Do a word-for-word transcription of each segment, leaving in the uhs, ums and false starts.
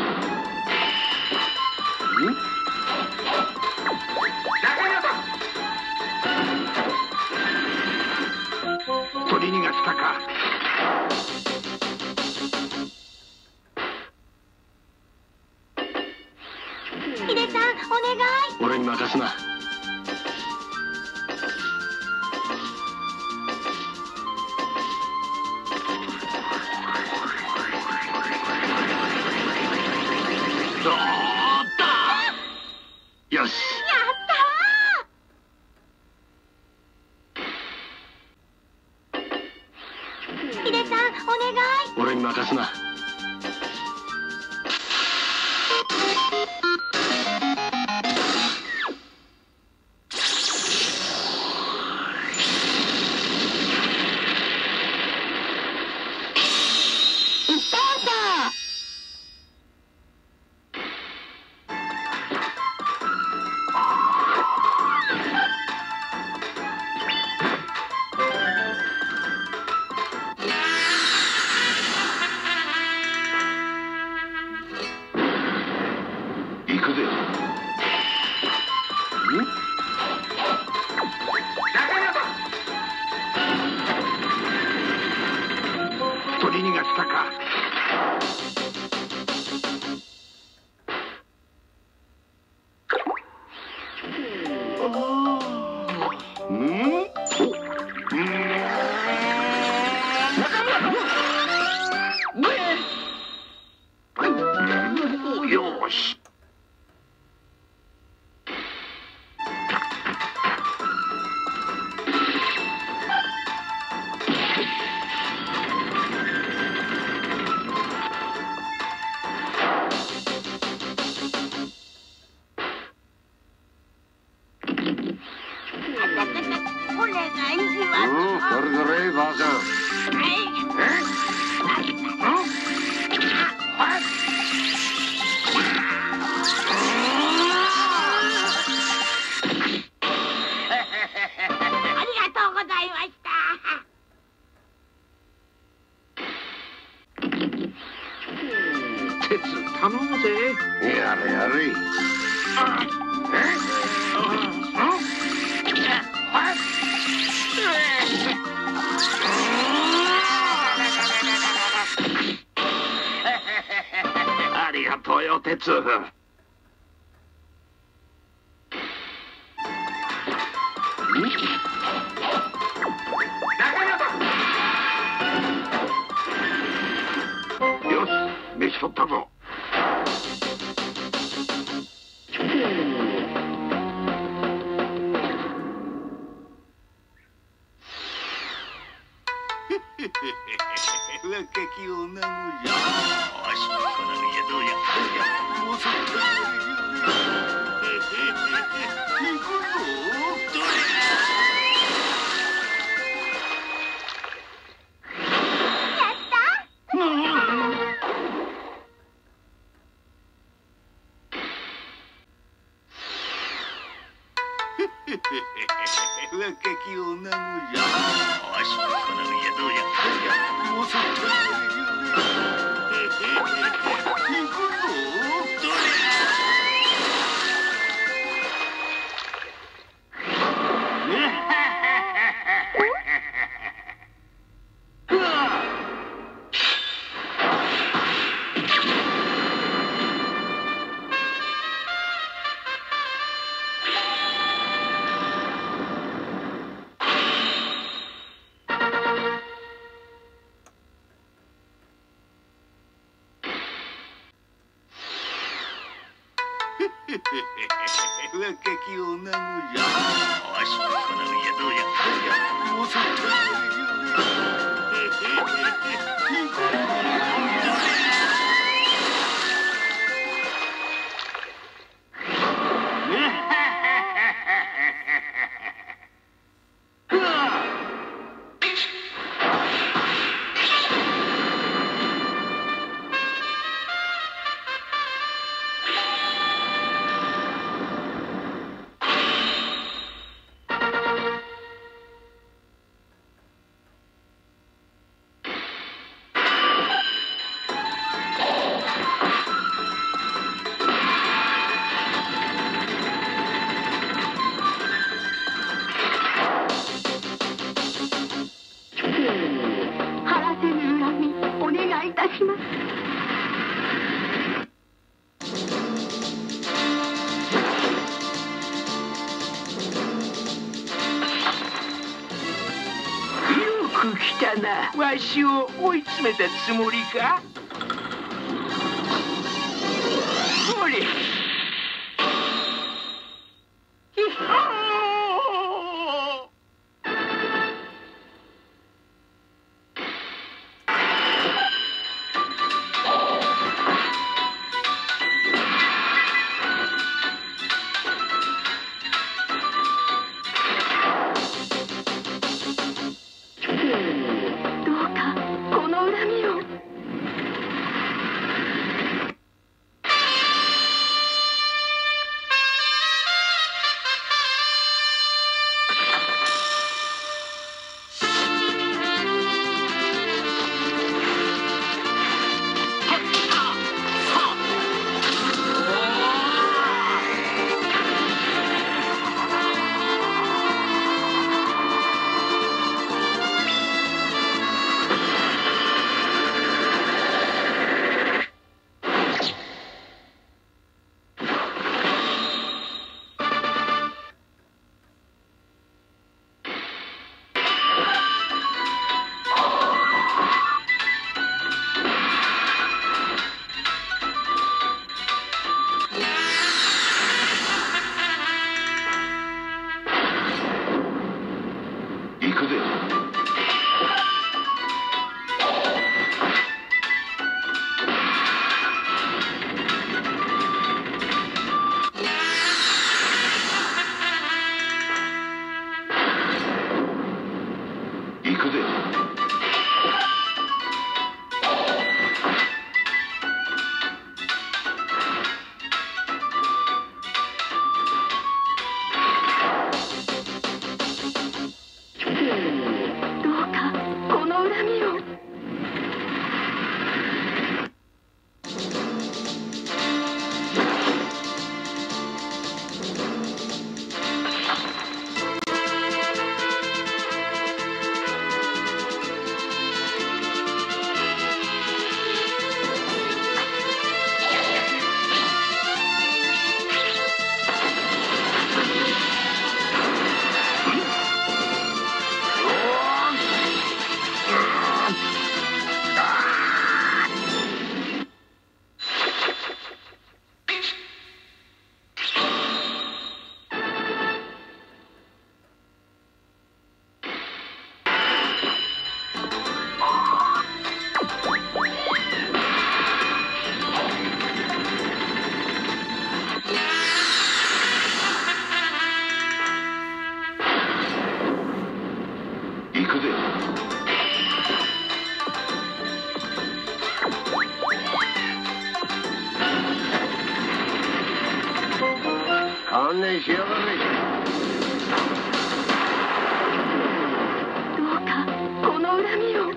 取り逃がしたか。 ヒデさん、お願い。 俺に任すな。どうだ。よし。 ヒデさん、お願い。 俺に任すな。行くぜ。取り逃がしたか。うん？うん？よし。 お願いします。 うん、それぞれバカ。 ありがとうございました。 鉄頼むぜ。やれやれ。ありがとうよ、鉄。よし、飯取ったぞ。 若き女子じゃ。よし、この家どうや。もうそっか。行くぞ。どれやった若き女子じゃ。よし、この家どうや。もうそっか。行くぞ。どれ若き女子じゃ。よし、この家どうや。もうそっか。行くぞ。 だな。わしを追い詰めたつもりか？ほれ。 観念しやがれ。 どうかこの恨みを。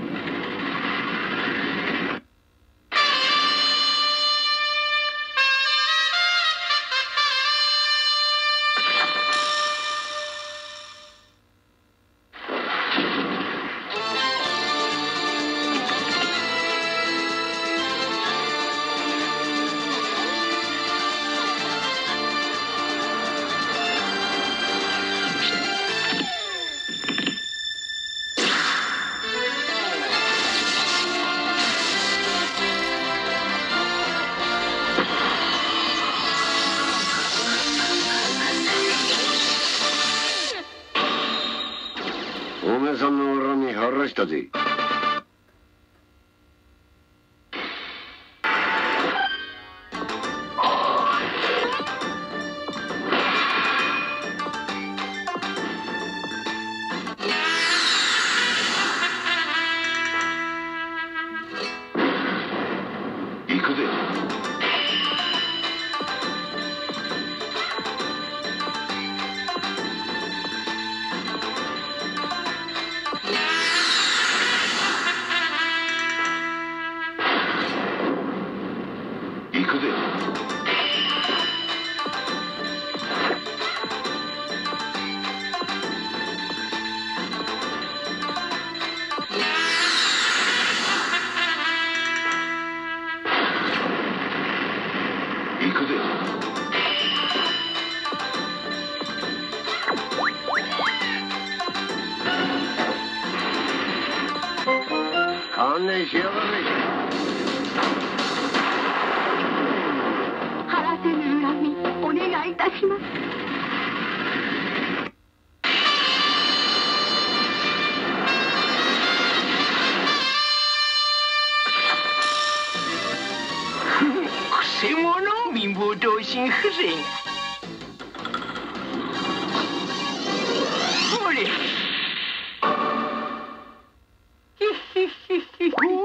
おめさんの恨み晴らしたぜ。行くぜ。行くぜ。行くぜ。 ねえしやがれ。 晴らせぬ恨みお願いいたします。 くせ者貧乏同心風情が。ほれ。ひひひひほ。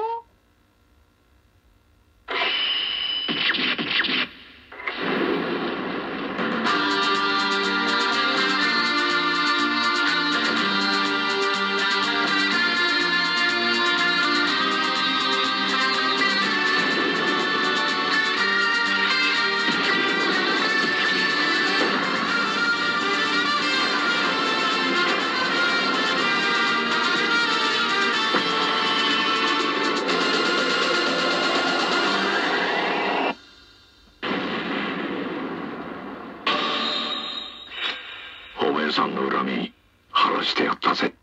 おめえさんの恨み晴らしてやったぜ。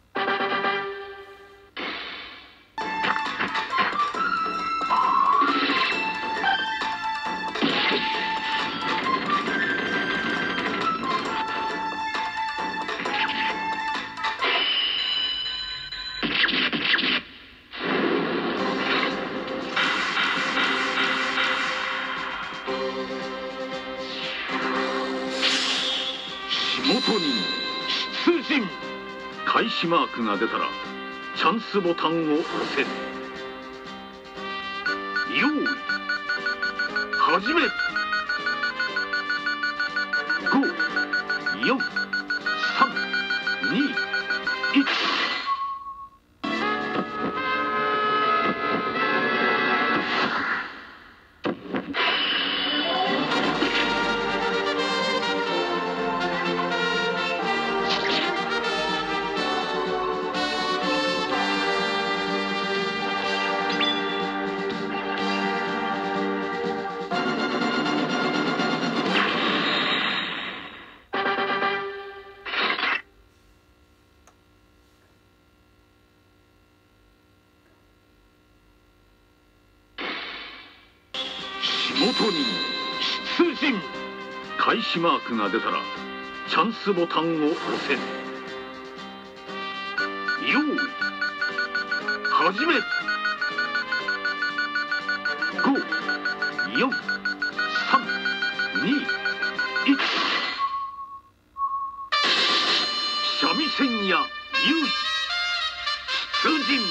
元に出陣。開始マークが出たらチャンスボタンを押せ。用意始め。ご、よん、さん、に、いち。元に出陣。開始マークが出たらチャンスボタンを押せ。用意始め。ご、よん、さん、に、いち。三味線や有事出陣。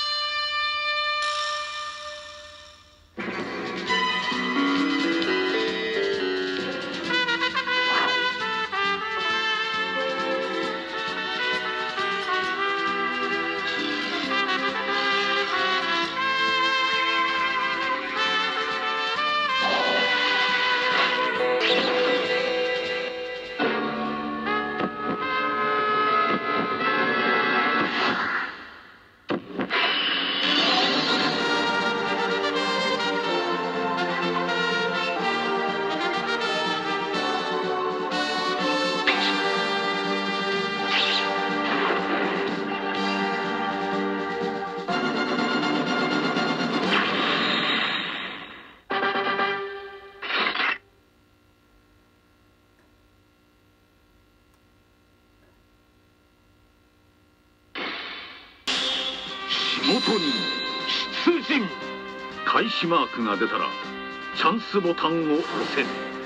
元に出陣。開始マークが出たらチャンスボタンを押せ。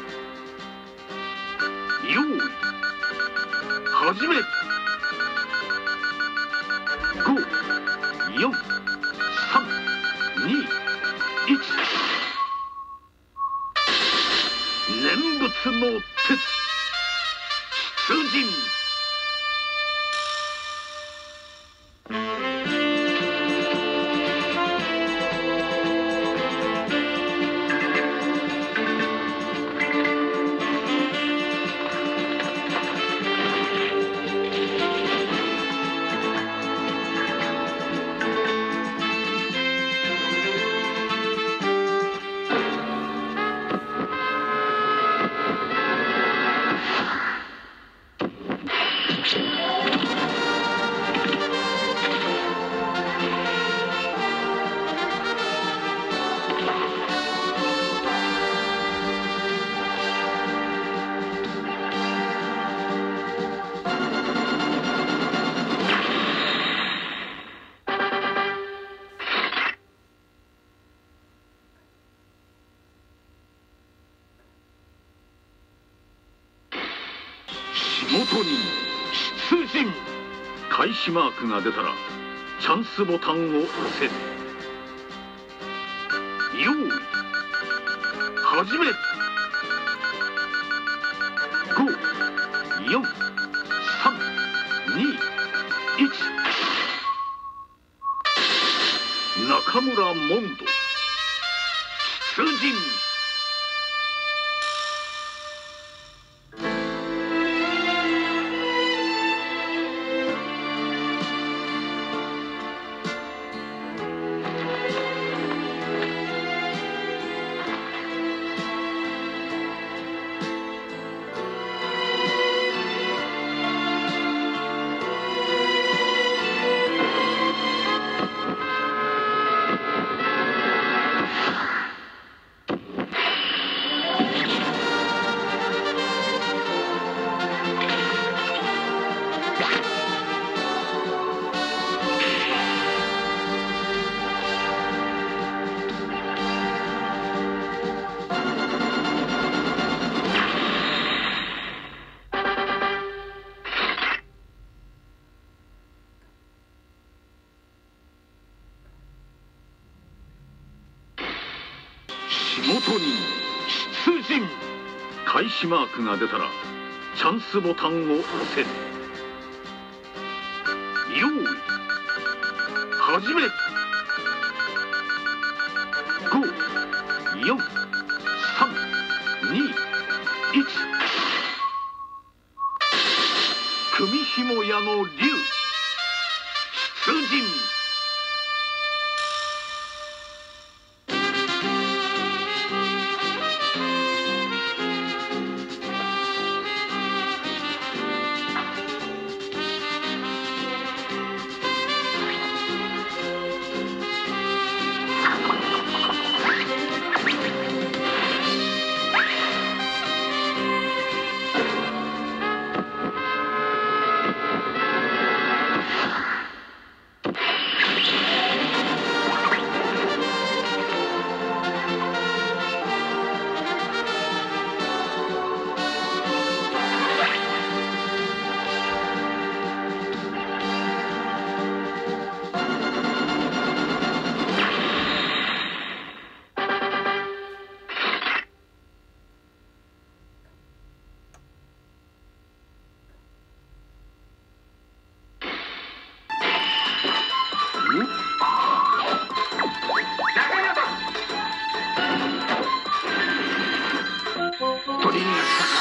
用意始め。ご、よん、さん、に、いち。念仏の鉄出陣。 元に出陣。開始マークが出たらチャンスボタンを押せ。用意始め。ご、よん、さん、に、いち。中村モンド出陣。元に出陣。開始マークが出たらチャンスボタンを押せ。用意始め。ご、よん、さん、に、いち。組紐屋の竜出陣。取り逃がしたか。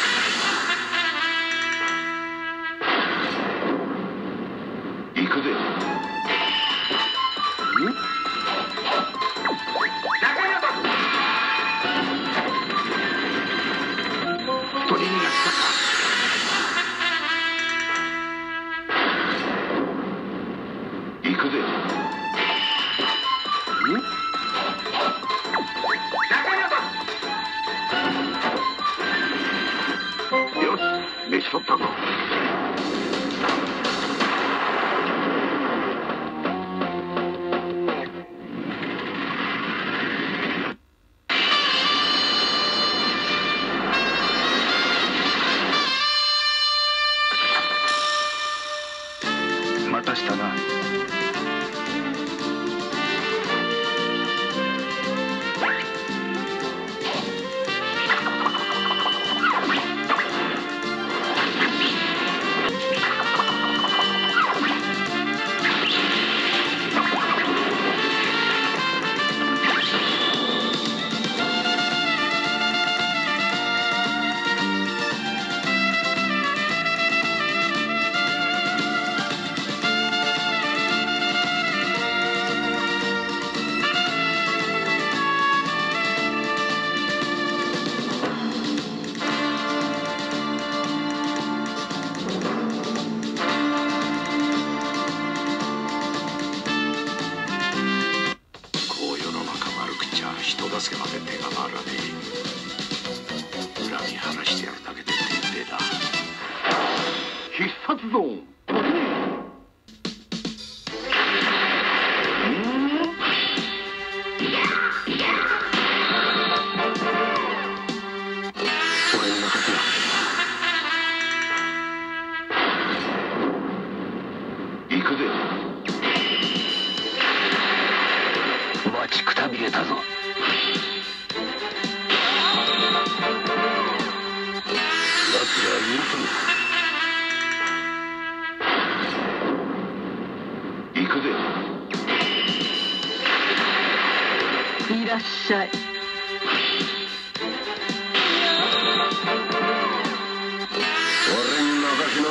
行くぜ。取り逃がしたか。行くぜ。よし、飯取ったぞ。待たしたな。 なさい。 俺に任せな。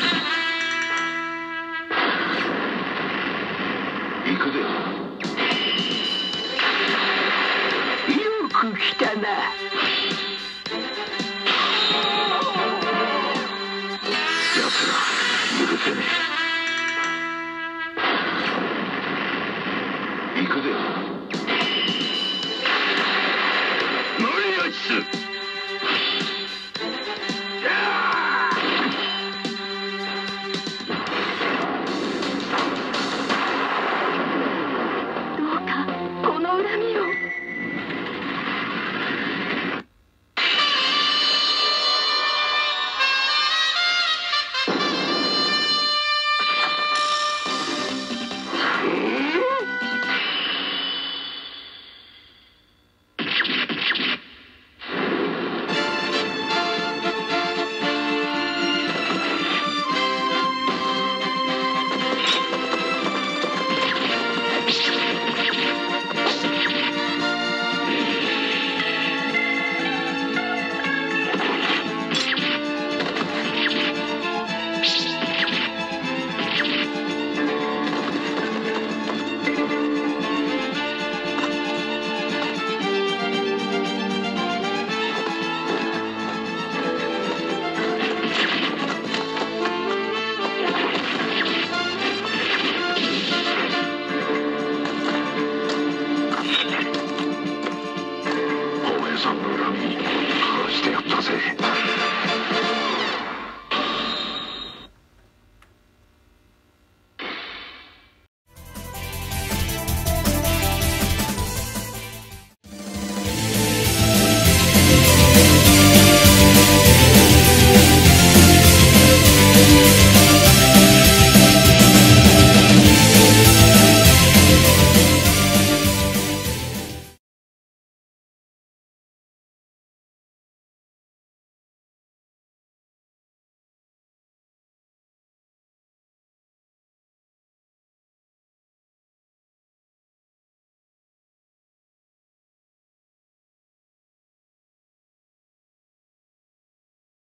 行くぜ。 よく来たな。 奴ら許せね行くぜ。 え。何やつ。 どうかこの恨みを。 さんの恨み晴らしてやったぜ。